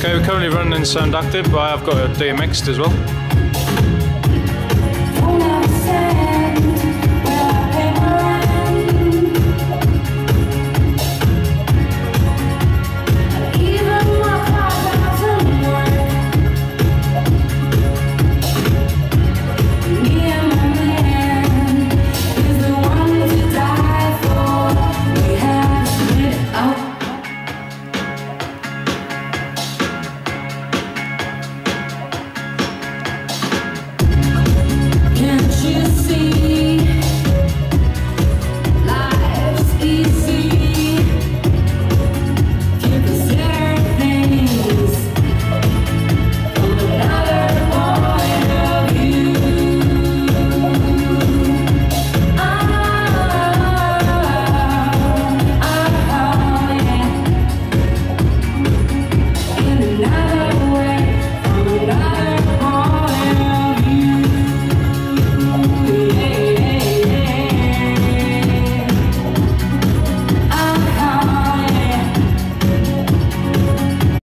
Okay, we're currently running in sound active, but I've got a DMX'd as well.